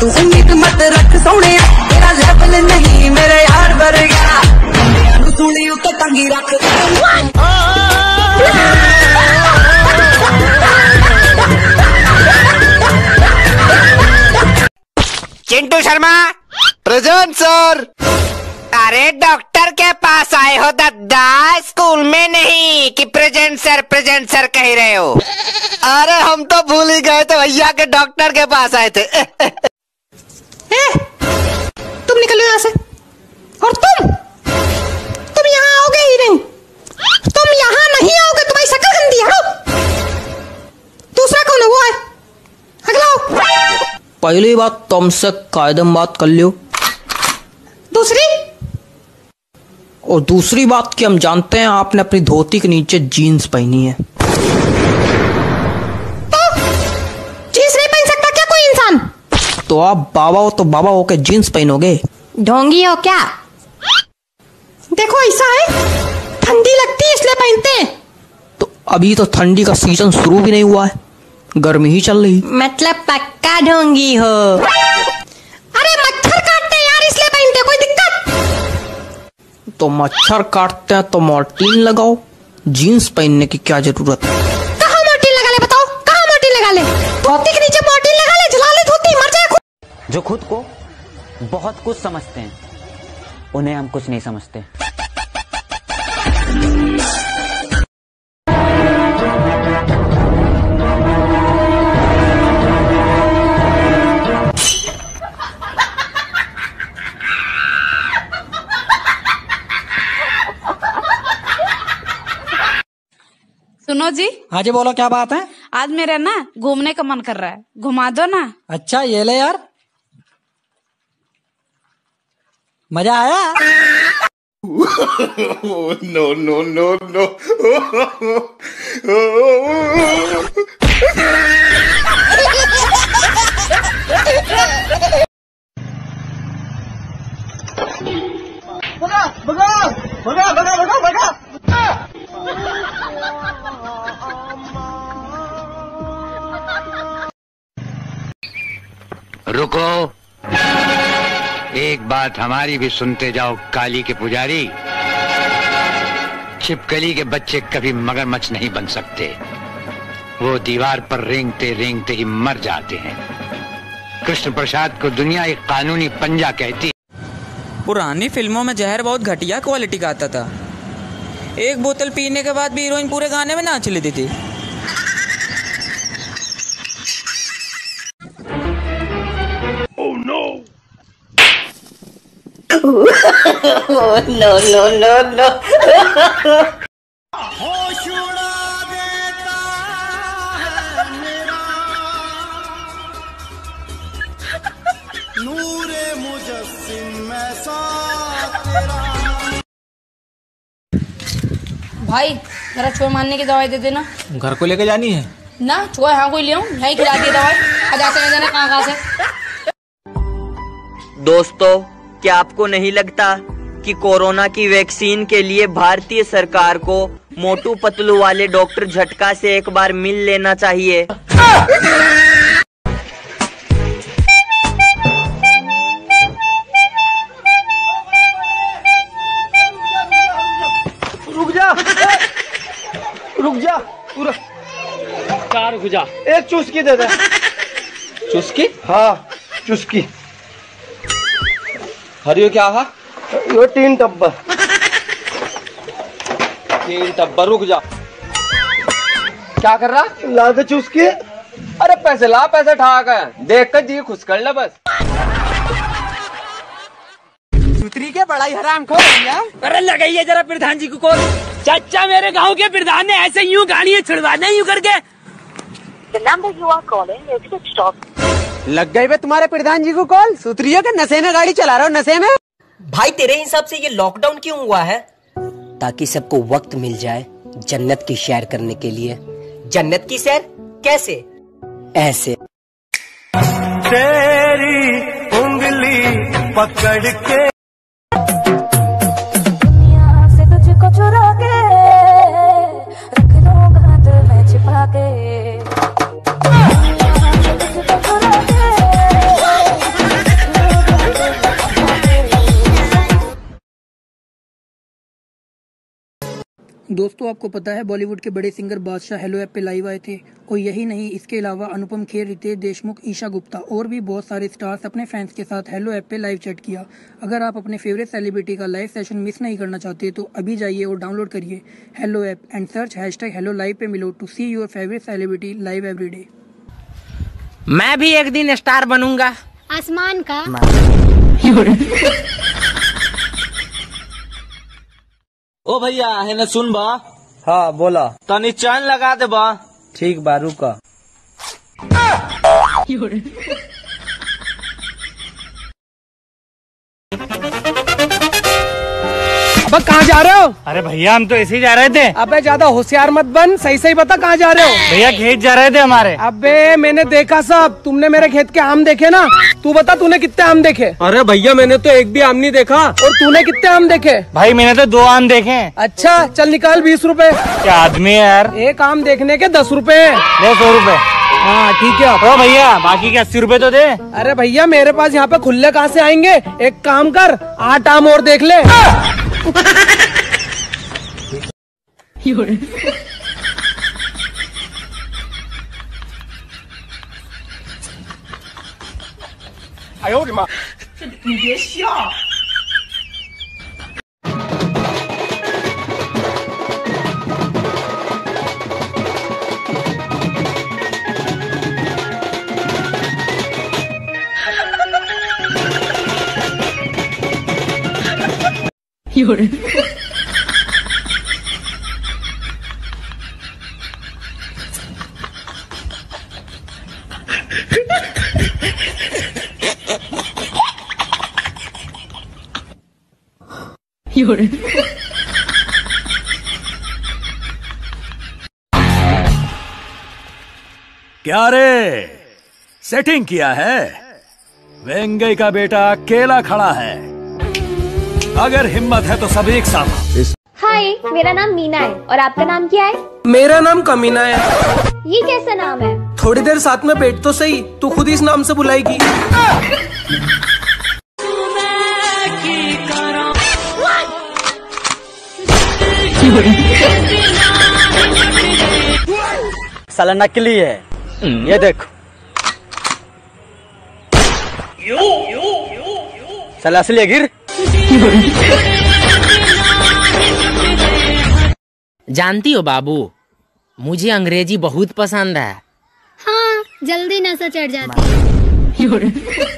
तू उम्मीद मत रख सोने, तेरा लेवल नहीं मेरे यार भर गया, सुनी तो तंगी रख। Chintu Sharma present sir. अरे डॉक्टर के पास आए हो दादा, स्कूल में नहीं कि प्रेजेंट सर कह रहे हो। अरे हम तो भूल ही गए थे भैया के डॉक्टर के पास आए थे। तुम निकलो यहाँ से, और तुम यहाँ आओगे ही नहीं, तुम यहाँ नहीं आओगे, तुम्हारी शक्ल गंदी है। दूसरा कौन है? वो है अगला। पहली बात तुमसे कायदे में बात कर लियो, दूसरी और दूसरी बात कि हम जानते हैं आपने अपनी धोती के नीचे जीन्स पहनी है। तो जीन्स नहीं पहन सकता क्या कोई इंसान? तो आप बाबा हो तो बाबा हो के जीन्स पहनोगे? ढोंगी हो क्या? देखो ऐसा है, ठंडी लगती है इसलिए पहनते हैं। तो अभी तो ठंडी का सीजन शुरू भी नहीं हुआ है, गर्मी ही चल रही। मतलब पक्का ढोंगी हो? अरे मच्छर काटते हैं यार इसलिए पहनते, कोई दिक्कत? तो मच्छर काटते हैं तो मॉर्टीन लगाओ, जीन्स पहनने की क्या जरूरत है? कहाँ मॉर्टीन लगा ले बताओ, कहाँ मॉर्टीन लगा ले? धोती के नीचे मॉर्टीन लगा ले, जला ले धोती, मर जाए खुद। जो खुद को बहुत कुछ समझते हैं उन्हें हम कुछ नहीं समझते। सुनो जी। हाँ जी बोलो, क्या बात है? आज मेरा ना घूमने का मन कर रहा है, घुमा दो ना। अच्छा ये ले यार, मजा आया? No no no no. भगा भगा भगा भगा भगा भगा। रुको, एक बात हमारी भी सुनते जाओ काली के पुजारी। छिपकली के बच्चे कभी मगरमच्छ नहीं बन सकते, वो दीवार पर रेंगते रेंगते ही मर जाते हैं। कृष्ण प्रसाद को दुनिया एक कानूनी पंजा कहती है। पुरानी फिल्मों में जहर बहुत घटिया क्वालिटी का आता था, एक बोतल पीने के बाद भी हीरोइन पूरे गाने में नाच लेती थी। Oh no! no no no no. होश उड़ा देता है मेरा नूरे मुजस्सिम ऐसा तेरा। भाई जरा चूहे मारने की दवाई दे देना। घर को लेके जानी है ना? चूहे हाँ कोई ले आऊं, यहीं खिला दी दवाई। आ जाते हैं जाने कहाँ से। दोस्तों, क्या आपको नहीं लगता कि कोरोना की वैक्सीन के लिए भारतीय सरकार को मोटू पतलू वाले डॉक्टर झटका से एक बार मिल लेना चाहिए? रुक जा पूरा। क्या रुक जा? एक चुस्की दे दे। चुस्की? हाँ चुस्की। हरियो क्या है? यो 3 टब्बा। 3 टब्बा। रुक जा। क्या कर रहा? ला दे चुस्की। अरे पैसे ला, पैसे ठा कर देख कर जी खुश कर ले बस। सुतरी के बड़ाई हराम खो भैया। अरे लगाइए जरा प्रधान जी को कॉल। चाचा मेरे गांव के प्रधान ने ऐसे यूं गाड़ियां छुड़वाना यूं करके। लग गई बे तुम्हारे प्रधान जी को कॉल। सुतरियों के नशे में गाड़ी चला रहा हो, नशे में। भाई तेरे हिसाब से ये लॉकडाउन क्यों हुआ है? ताकि सबको वक्त मिल जाए जन्नत की सैर करने के लिए। जन्नत की सैर कैसे? ऐसे। तेरी उंगली पकड़ के से तुझको चुरा के रख दूंगा दिल में छिपा के। दोस्तों आपको पता है बॉलीवुड के बड़े सिंगर बादशाह हेलो ऐप पे लाइव आए थे। और यही नहीं, इसके अलावा अनुपम खेर, रितेश देशमुख, ईशा गुप्ता और भी बहुत सारे स्टार्स अपने फैंस के साथ हेलो ऐप पे लाइव चैट किया। अगर आप अपने फेवरेट सेलिब्रिटी का लाइव सेशन मिस नहीं करना चाहते तो अभी जाइए और डाउनलोड करिए hello app and search #hello live पे मिलो to see your favourite celebrity live everyday. मैं भी एक दिन स्टार बनूंगा। आसमान का। ओ भैया है न सुन बा। हाँ बोला। तनी चैन लगा दे बा। ठीक बा रुका। अब कहाँ जा रहे हो? अरे भैया हम तो ऐसे ही जा रहे थे। अबे ज्यादा होशियार मत बन, सही सही बता कहाँ जा रहे हो? भैया खेत जा रहे थे हमारे। अबे मैंने देखा सब, तुमने मेरे खेत के आम देखे ना? तू बता तूने कितने आम देखे? अरे भैया मैंने तो एक भी आम नहीं देखा। और तूने कितने आम देखे? भाई मैंने तो 2 आम देखे। अच्छा चल निकाल 20 रुपए। क्या आदमी है यार। एक आम देखने के 10 रुपए। 100 रुपए। हाँ ठीक है। ओ भैया बाकी के 80 रुपए तो दे। अरे भैया मेरे पास यहाँ पे खुले कहाँ से आएंगे? एक काम कर 8 आम और देख ले। 哎呦我的妈！ 你别笑。 有人。有人。 क्या रे सेटिंग किया है? वेंगई का बेटा अकेला खड़ा है, अगर हिम्मत है तो सब एक साथ। हाय मेरा नाम मीना है और आपका नाम क्या है? मेरा नाम कमीना है। ये कैसा नाम है? थोड़ी देर साथ में बैठ तो सही, तू खुद इस नाम से बुलाएगी। साला नकली है, ये देखो। साला असली है गिर। जानती हो बाबू, मुझे अंग्रेजी बहुत पसंद है। हाँ जल्दी नशा चढ़ जाती है।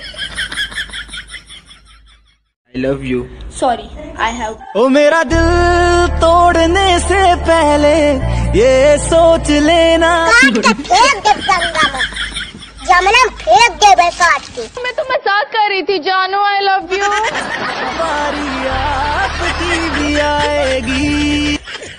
I love you. Sorry I have. ओ मेरा दिल तोड़ने से पहले ये सोच लेना। जमना फेंक दे बे काट के। मैं तो मजाक कर रही थी जानू, आई लव यू। बारी आपकी भी आएगी।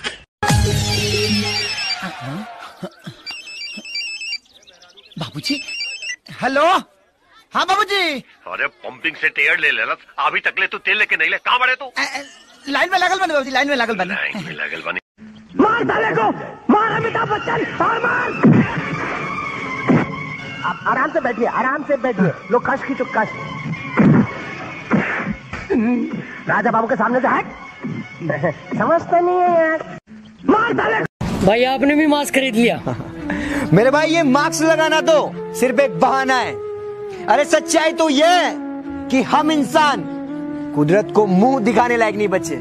बाबूजी हेलो। हाँ बाबूजी। अरे पंपिंग से टेयर ले लेना, अभी तक ले तू तेल लेके नहीं ले, कहाँ बड़े तू? लाइन में लागल बने बाबूजी, लाइन में लागल बने। लाइन में लागल बने। मार साले को, मार अमिताभ बच्चन, मार। आप आराम से बैठिए, आराम से बैठिए। लो कश खींचो कश। राजा बाबू के सामने से हट। समझते नहीं है यार। मार साले। भाई आपने भी मास्क खरीद लिया? मेरे भाई ये मास्क लगाना तो सिर्फ एक बहाना है। अरे सच्चाई तो ये है कि हम इंसान कुदरत को मुंह दिखाने लायक नहीं बचे।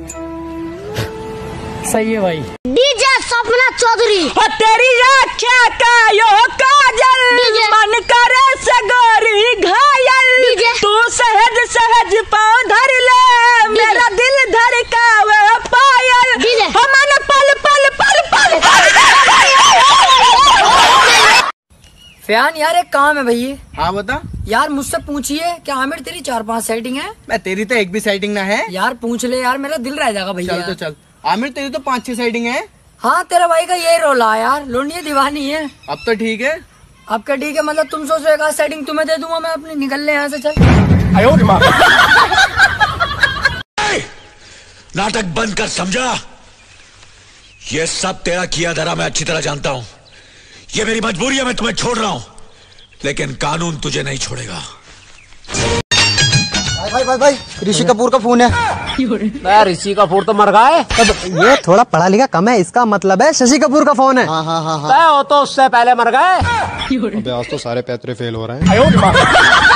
सही है भाई। डीजे सपना चौधरी। तेरी आँखें का यो काजल, मन करे सगोरी घायल। तू सहज सहज पाँव धर ले, मेरा दिल धड़कावे पायल। हमन पल पल पल पल फैन यार एक काम है भैया। हाँ बता यार मुझसे पूछिए क्या आमिर तेरी 4-5 सेटिंग है? मैं तेरी तो एक भी सेटिंग ना है। यार पूछ ले यार, मेरा दिल रह जाएगा भैया। चल तो चल। आमिर तेरी तो 5-6 सेटिंग है। हाँ तेरा भाई का ये रोल है यार, लोनिया दीवानी है। अब तो ठीक है। अब क्या ठीक है, मतलब तुम सोचो एक आध सेटिंग तुम्हें दे दूंगा मैं अपनी, निकल ले यहाँ से चल। नाटक बंद कर, समझा? ये सब तेरा किया धरा मैं अच्छी तरह जानता हूं। ये मेरी मजबूरी है, मैं तुम्हें छोड़ रहा हूं, लेकिन कानून तुझे नहीं छोड़ेगा। भाई ऋषि कपूर का फोन है। ऋषि कपूर तो मर गए। ये थोड़ा पढ़ा लिखा कम है, इसका मतलब है शशि कपूर का फोन है। हाँ। वो तो उससे पहले मर गए। अबे आज तो सारे पैतरे फेल हो रहे हैं।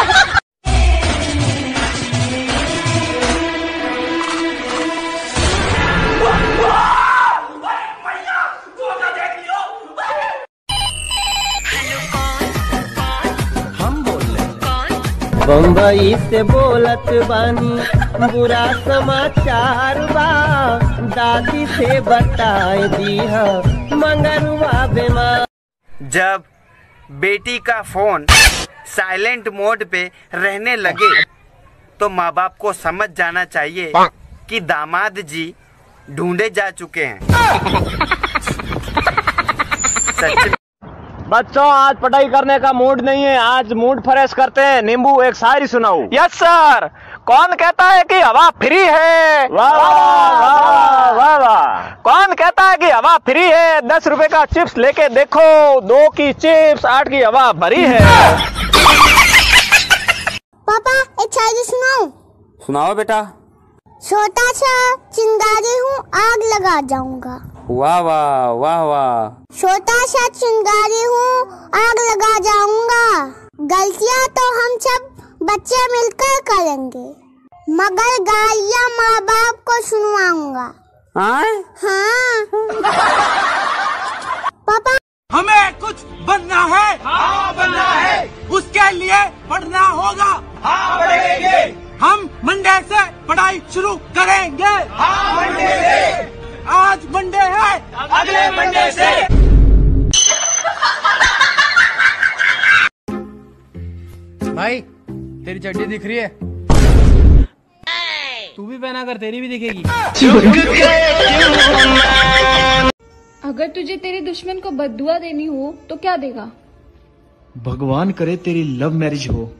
बम्बई से बोलत बानी, बुरा समाचार बा, दादी से बताए दीहा मंगरुआ बीमार। जब बेटी का फोन साइलेंट मोड पे रहने लगे तो माँ बाप को समझ जाना चाहिए कि दामाद जी ढूंढे जा चुके हैं। सच। बच्चों आज पढ़ाई करने का मूड नहीं है, आज मूड फ्रेश करते हैं। नींबू एक शायरी सुनाओ। Yes sir. कौन कहता है कि हवा फ्री है? वाह वाह वाह वाह। कौन कहता है कि हवा फ्री है? 10 रुपए का चिप्स लेके देखो, 2 की चिप्स 8 की हवा भरी है। पापा एक शायरी सुनाओ। सुनाओ बेटा। छोटा सा चिंगारी हूँ, आग लगा जाऊंगा। वाह वाह वाह वाह। छोटा सा चिंगारी हूँ, आग लगा जाऊंगा। गलतियाँ तो हम सब बच्चे मिलकर करेंगे, मगर गालियाँ माँ बाप को सुनवाऊंगा। हाँ। पापा हमें कुछ बनना है। हाँ बनना है। उसके लिए पढ़ना होगा। हाँ पढ़ेंगे। हम मंडे से पढ़ाई शुरू करेंगे। हाँ मंडे से। आज मंडे है, अगले मंडे से। भाई तेरी चड्डी दिख रही है, तू भी पहना कर, तेरी भी दिखेगी। अगर तुझे तेरे दुश्मन को बद्दुआ देनी हो तो क्या देगा? भगवान करे तेरी लव मैरिज हो।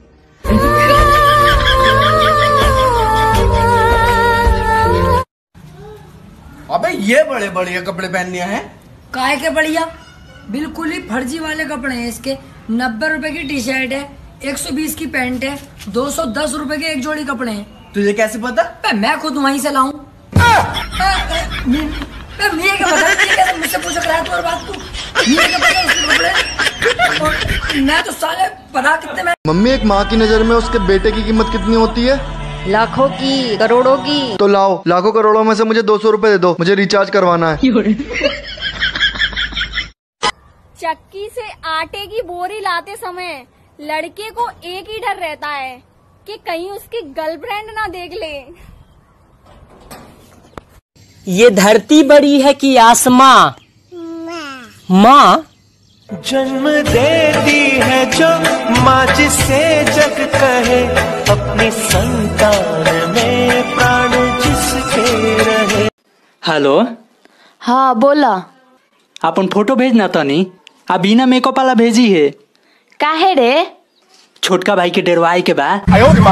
अबे ये बड़े बढ़िया कपड़े पहन लिया है। काय के बढ़िया, बिल्कुल ही फर्जी वाले कपड़े हैं इसके। 90 रुपए की टी शर्ट है, 120 की पैंट है, 210 रुपए के एक जोड़ी कपड़े हैं। तुझे कैसे पता? मैं खुद वहीं से लाऊं। मुझसे पूछ रहा है तू बात, तू मैं तो साले पता कितने में। मम्मी एक माँ की नजर में उसके बेटे की कीमत कितनी होती है? लाखों की, करोड़ों की। तो लाओ, लाखों करोड़ों में से मुझे 200 रुपए दे दो, मुझे रिचार्ज करवाना है। चक्की से आटे की बोरी लाते समय लड़के को एक ही डर रहता है कि कहीं उसकी गर्लफ्रेंड ना देख ले। ये धरती बड़ी है कि आसमां? माँ जन्म देती है जो माँ, जिसे जग कहे अपनी संतान में प्राण जिसके रहे। हेलो। हाँ बोला। अपन फोटो भेजना तो नहीं, अभी ना मेकअप वाला भेजी है। काहे रे? छोटका भाई के डेरवाई के बाद।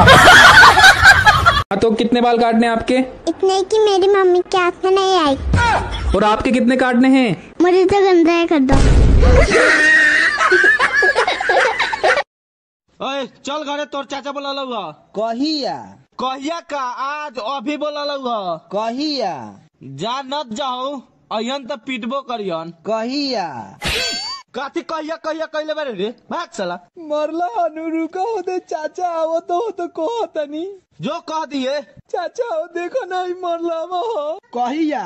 तो कितने बाल काटने आपके? इतने कि मेरी मम्मी के हाथ में नहीं आई। और आपके कितने काटने हैं? मुझे तो गंदा कर दो। ओए चल घरे, तोर चाचा बोला लगा। कहिया कहिया का? आज अभी बोला लगा। कहिया जा नत जाओ, अयन तो पीटबो करियन। कहिया काथी कहिया कहिया कहले बारे रे, भाग साला। मरला अनुरू का होते चाचा आवो तो कहो तनी। जो कह दिए चाचा हो, देखो नहीं मरला वो। कहिया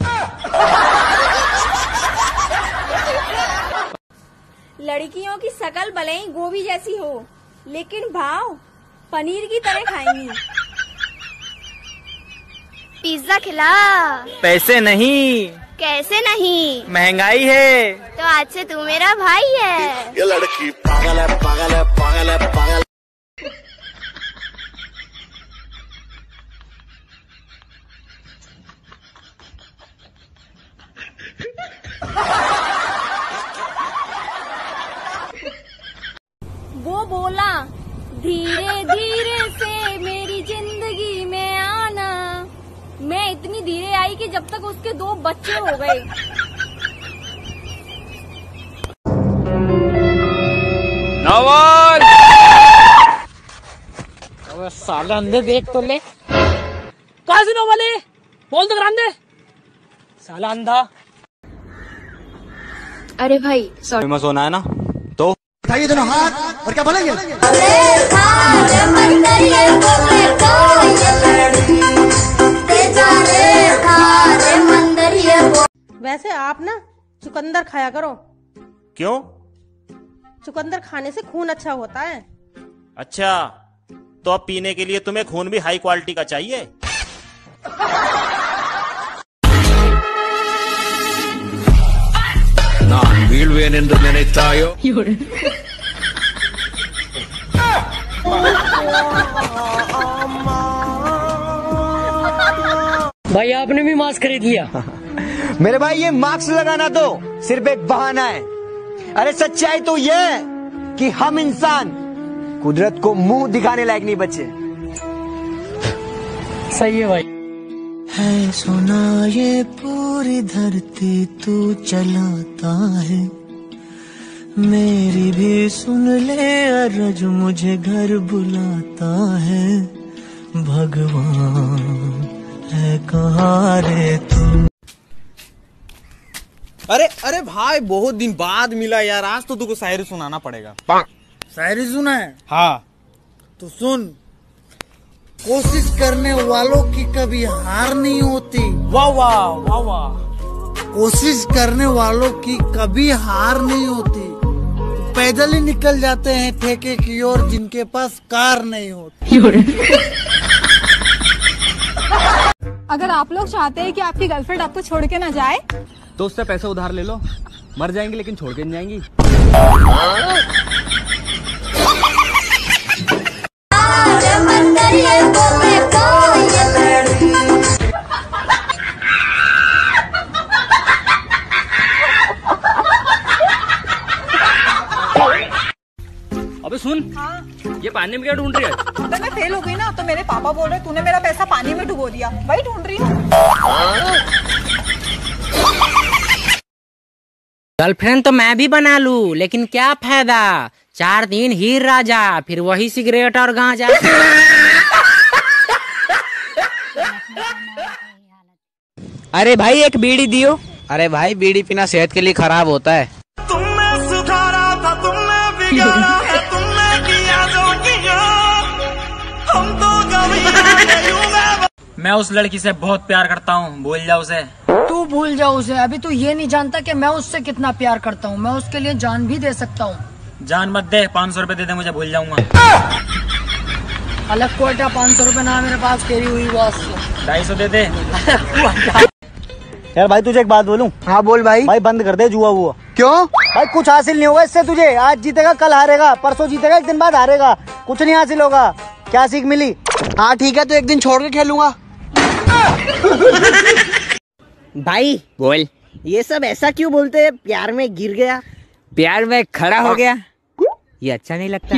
लड़कियों की शकल भले ही गोभी जैसी हो, लेकिन भाव पनीर की तरह खाएंगी। पिज्जा खिला। पैसे नहीं। कैसे नहीं? महंगाई है। तो आज से तू मेरा भाई है। ये लड़की पागल है, पागल है, पागल है, पागल। वो बोला धीरे धीरे से मेरी जिंदगी में आना। मैं इतनी धीरे आई कि जब तक उसके 2 बच्चे हो गए। नवाज साले अंधे देख तो ले। 5 दिनों वाले बोल तो करान दे साला अंधा। अरे भाई सॉरी। मैं सोना है ना तो उठाइए दोनों हाथ और क्या बोलेंगे? वैसे आप ना चुकंदर खाया करो। क्यों? चुकंदर खाने से खून अच्छा होता है। अच्छा, तो अब पीने के लिए तुम्हें खून भी हाई क्वालिटी का चाहिए। நான் வீழ்வேன் என்று நினைத்தாயோ? भाई आपने भी मास्क खरीद लिया? मेरे भाई ये मास्क लगाना तो सिर्फ एक बहाना है। अरे सच्चाई तो ये है कि हम इंसान कुदरत को मुंह दिखाने लायक नहीं बचे। सही है भाई। है सुना ये पूरी धरती तू चलाता है, मेरी भी सुन ले अरज मुझे घर बुलाता है। भगवान है कहाँ रे तू। अरे अरे भाई बहुत दिन बाद मिला यार, आज तो तुमको शायरी सुनाना पड़ेगा। शायरी सुना है? हाँ तो सुन। कोशिश करने वालों की कभी हार नहीं होती। वाह वाह वाह वाह। कोशिश करने वालों की कभी हार नहीं होती। पैदल ही निकल जाते हैं ठेके की ओर जिनके पास कार नहीं होती। अगर आप लोग चाहते हैं कि आपकी गर्लफ्रेंड आपको छोड़ के ना जाए तो उससे पैसे उधार ले लो, मर जाएंगी लेकिन छोड़ के नहीं जाएंगी। अबे सुन। हाँ? ये पानी में क्या ढूंढ रही है? अगर मैं फेल हो गई ना तो मेरे पापा बोल रहे तूने मेरा पैसा पानी में डुबो दिया, वही ढूंढ रही हूँ। गर्लफ्रेंड तो मैं भी बना लूं, लेकिन क्या फायदा, 4 दिन हीर राजा, फिर वही सिगरेट और गांजा। अरे भाई एक बीड़ी दियो। अरे भाई बीड़ी पीना सेहत के लिए खराब होता है। तुमने सुधारा था, तुमने बिगाड़ा है, तुमने किया जो किया, हम तो मैं उस लड़की से बहुत प्यार करता हूँ, भूल जा उसे। तू भूल जा उसे, अभी तू ये नहीं जानता कि मैं उससे कितना प्यार करता हूँ। मैं उसके लिए जान भी दे सकता हूँ। जान मत दे, 500 रुपए दे दे, मुझे भूल जाऊंगा। अलग कोटा 500 रुपए ना मेरे पास, तेरी हुई बॉस। 250 दे दे। यार भाई तुझे एक बात बोलूं? हाँ बोल भाई। भाई बंद कर दे जुआ हुआ। क्यों भाई? कुछ हासिल नहीं होगा इससे तुझे। आज जीतेगा कल हारेगा, परसों जीतेगा 1 दिन बाद हारेगा, कुछ नहीं हासिल होगा। क्या सीख मिली? हाँ ठीक है, तो एक दिन छोड़ के खेलूंगा। भाई बोल, ये सब ऐसा क्यों बोलते हैं? प्यार में गिर गया, प्यार में खड़ा हो गया, ये अच्छा नहीं लगता।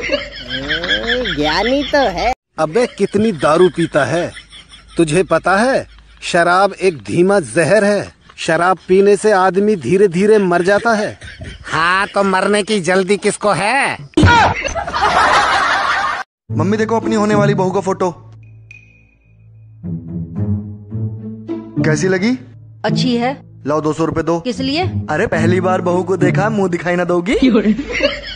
ज्ञानी तो है। अबे कितनी दारू पीता है, तुझे पता है शराब एक धीमा जहर है। शराब पीने से आदमी धीरे धीरे मर जाता है। हाँ तो मरने की जल्दी किसको है? मम्मी देखो अपनी होने वाली बहू का फोटो, कैसी लगी? अच्छी है। लाओ 200 रुपए दो। किस लिए? अरे पहली बार बहू को देखा, मुंह दिखाई ना दोगी?